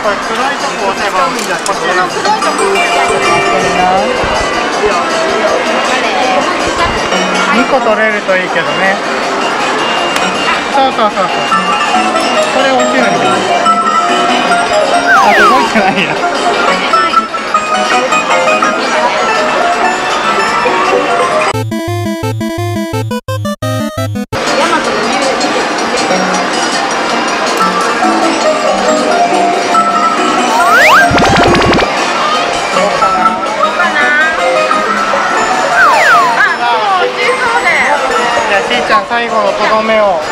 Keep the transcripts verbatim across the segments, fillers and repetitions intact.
これ黒いとこ押せば、こっちの黒いとこ押せばにこ取れるといいけどね。そうそうそうそう。これ落ちるんだ。あ、動いてないや。最後のとどめを。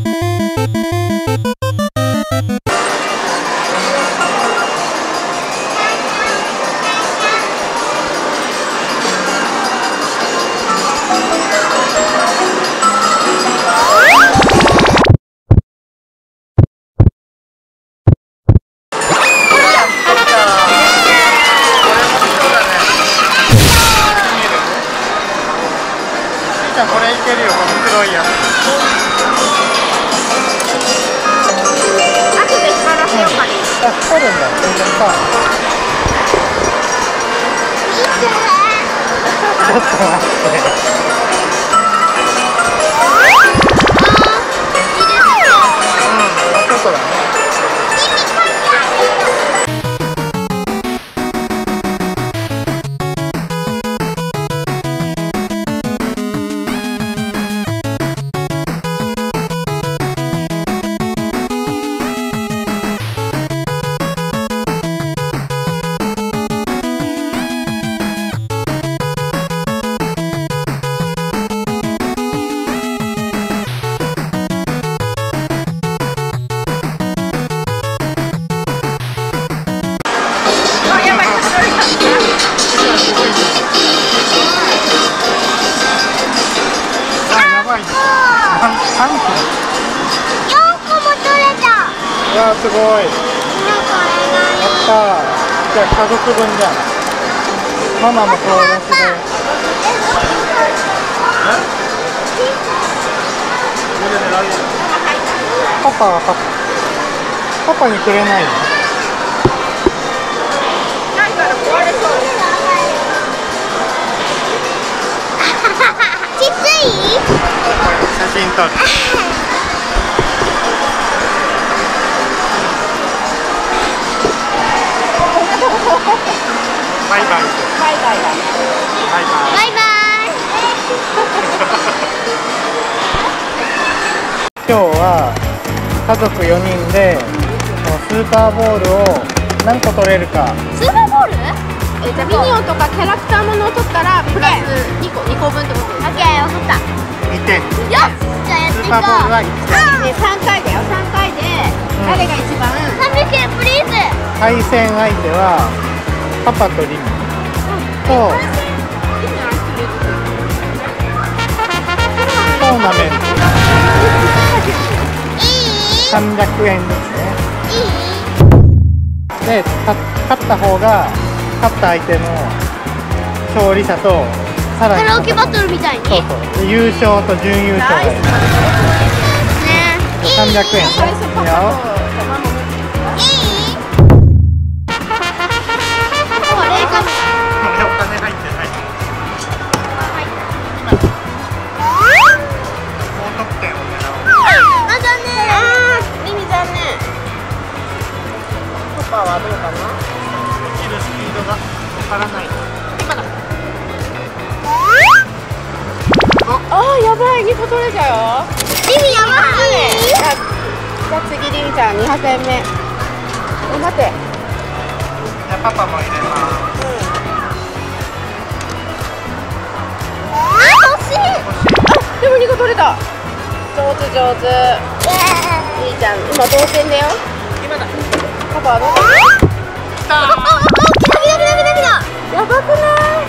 これいけるよ、この黒いやつ。後で光らせようかね。あ、光るんだ。全然さ。ちょっと待って。うん、ちょっとだね。わあ、すごい。やったー。じゃあ家族分じゃん。ママも友達で。パパはパパ。パパにくれないの？ないから壊れそう。ちっちゃい？写真撮る。バイバイ。バイバイだね。バイバイ。バイバイ。今日は家族よにんでスーパーボールを何個取れるか。スーパーボール？えじゃあミニオンとかキャラクターものを取ったらプラスにこ、にこぶんってことです。オッケー、わかった。にてん。よし。じゃあやっていこう。スーパーボールはいちてん。ね、さんかいだよ。さんかいで誰が一番？さんびゃくえんプリーズ。対戦相手はパパとリミとトーナメントさんびゃくえんですね。で、勝った方が勝った相手の勝利者とさらにカラオケバトルみたいにそうそう優勝と準優勝がいるさんびゃくえんいいよ。パパはどうかな？落ちるスピードがわからない。今だ。ああ、やばい、にこ取れちゃうよ。リミやばい。じゃあ次リミちゃんにひゃくえんめ。頑張って。じゃあパパも入れます。あ、惜しい。あ、でもにこ取れた。上手上手。いいじゃん。今同点だよ。今だ。パパはどうだ？来たー。あ、あ、あ、来た来た来た来た来た。やばくない？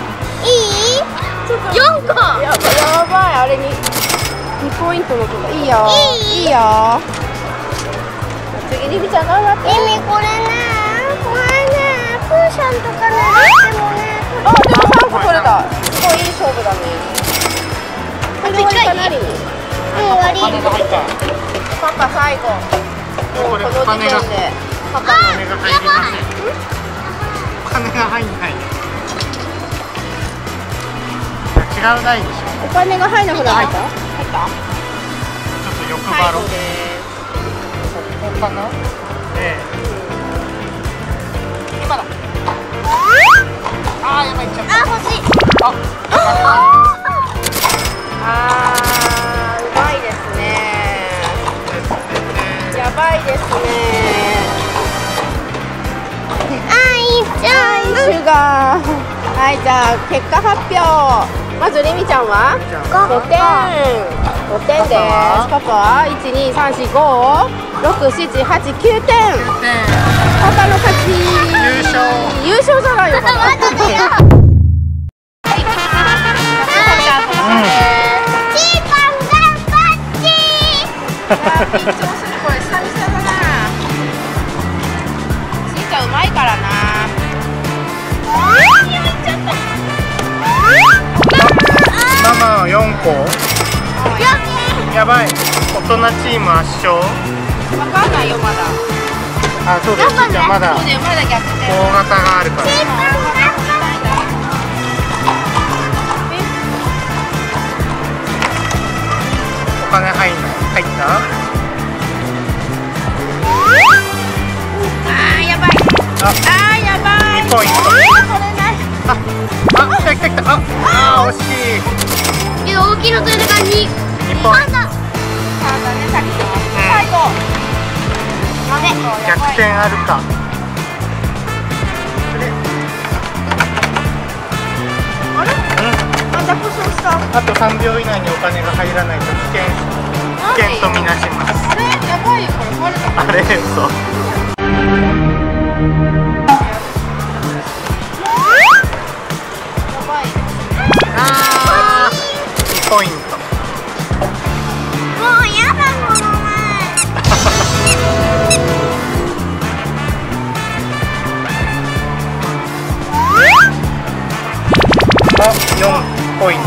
いい？ちょっとよんこ。やばいやばい。あれににポイントのとかいいよ。いい？いいよ。次リミちゃん頑張って。リミこれね、これね、プーシャンとかね、でもね。あ、でもさんこ取れた。すごいいい勝負だね。これで終わりかなリミ。うん、終わり。パパ最後。もうこの時点で。 パパのお金が入りません。お金が入んない。違う台でしょ。 お金が入らなくなった。入った。ちょっと欲張ろう。ここかな。ええ。今だ。ああ、やばい、いっちゃった。 あ、欲しい。 あ、 あー、うまいですね。やばいですね。あー、いっちゃう。シュガー。はい、じゃあ結果発表。まずりみちゃんはごてん。ごてんです。パパは一二三四五六七八九てん。パパの勝ち。 優勝。 優勝じゃないよ。まだ。緊張する、これ久々だな。しんちゃんうまいからな。 ママよんこ。やばい。大人チーム圧勝。 わかんないよまだ。 あ、そうだよ。しんちゃんまだ。 そうだよ、まだ逆転。 大型があるから。お金入んない。入った？ あーやばい。 ああーやばい。 にポイント。あ、あ、来た来た来た。あ、あー惜しい。 けど大きいの取れたからに。 にポイント。 パンダね、さっきの最後。 逆転あるか。 あれ？あ、逆走した。 あとさんびょう以内にお金が入らないと危険。危険とみなします。 あれやばいよ、これ壊れた。 あれ、嘘。 やばい。 あー、にポイント。 もうやだものね。 あ、よんポイント。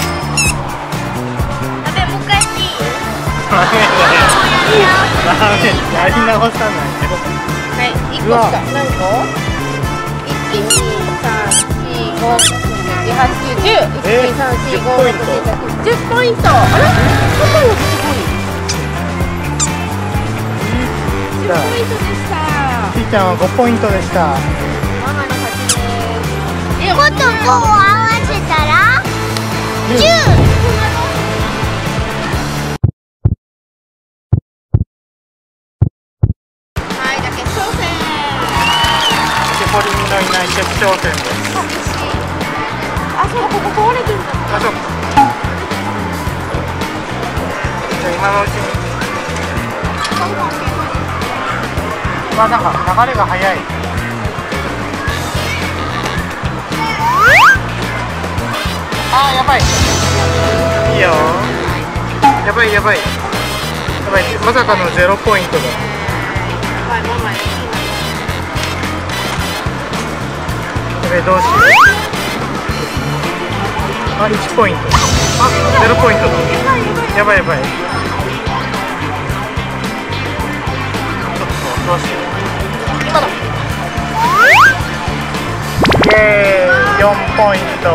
あべ、もう一回やっていい？ ダメだよ。ダメ、やり直さないで。 はい、いっこしか。何個？いち、に、さん、し、ご、ろく、なな、はち、きゅう、じゅう。いち、に、さん、し、ご、ろく、なな、じゅっポイント。あれ？パパのすごい。じゅっポイントでした。 ちーちゃんはごポイントでした。 ママの勝ちです。え、 ごとごを合わせたらじゅう。 はい、じゃあ決勝戦。 シホリミのいない決勝戦です。 寂しい。あ、そうだ、ここ壊れてるんだ。 あ、そう。じゃあ今のうちに。まあなんか流れが速い。あー、やばい。いいよ。やばいやばい。やばい、まさかのゼロポイントだ。 はい、ママに。 これどうしよう。あ、いちポイント。あ、ゼロポイントだ。やばいやばい。ちょっとどうしよう。今だ。イエーイ、よんポイント。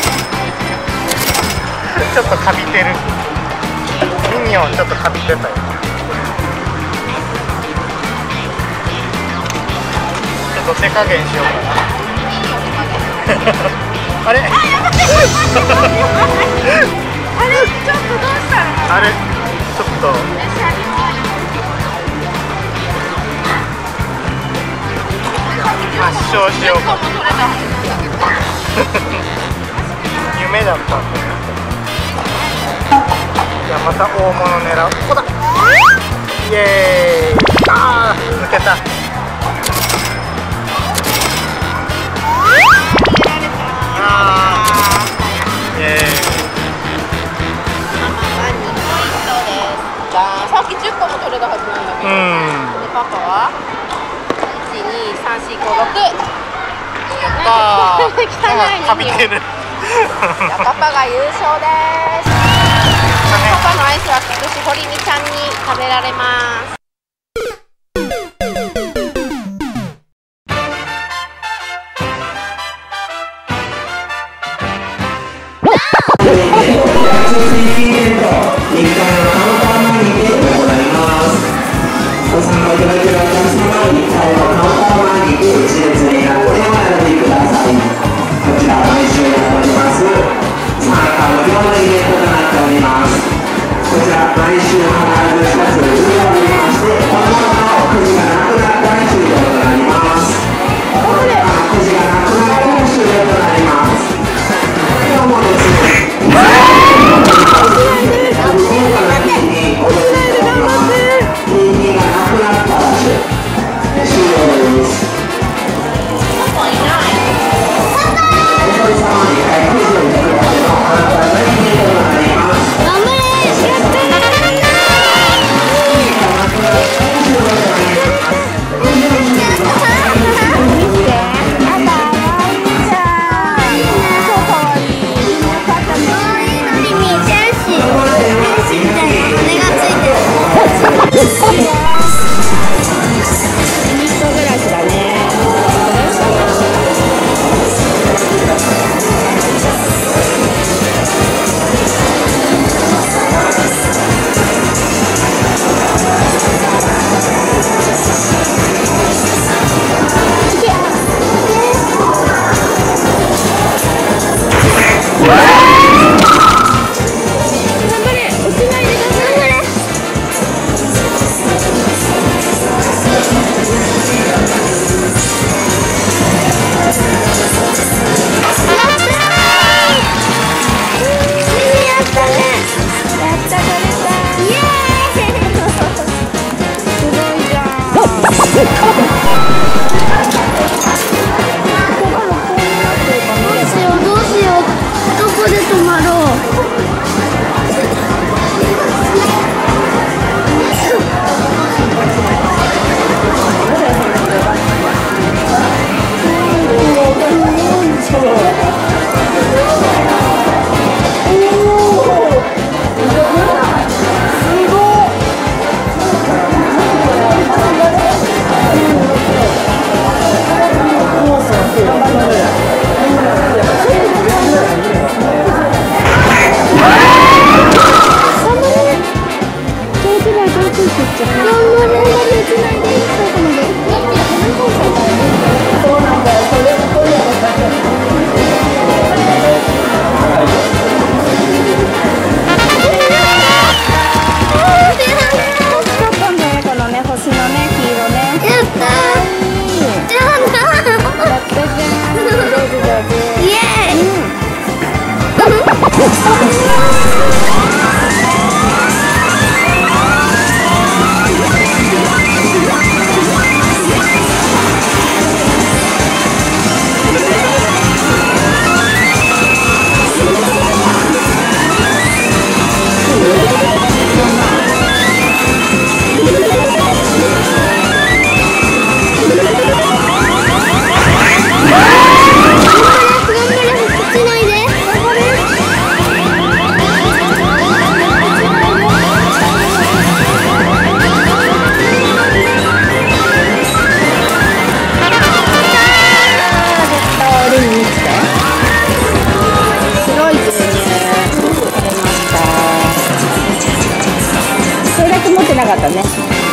ちょっとかびてる。ミニオンちょっとかびてたよ。ちょっと手加減しようかな。あれ？あれ、ちょっとどうしたの？ あれ、ちょっと。圧勝しようか。夢だったんだよ。じゃあまた大物狙う。ここだ。イエーイ。ああ、抜けた。ああ、イエーイ。 さっきじゅっこも取れたはずなんだけど、うん、でパパはいち、に、さん、し、ご、ろく。 やったー。 汚いね。 かびてる。 パパが優勝です。パパのアイスはきっとしほりみちゃんに食べられます。 持ってなかったね。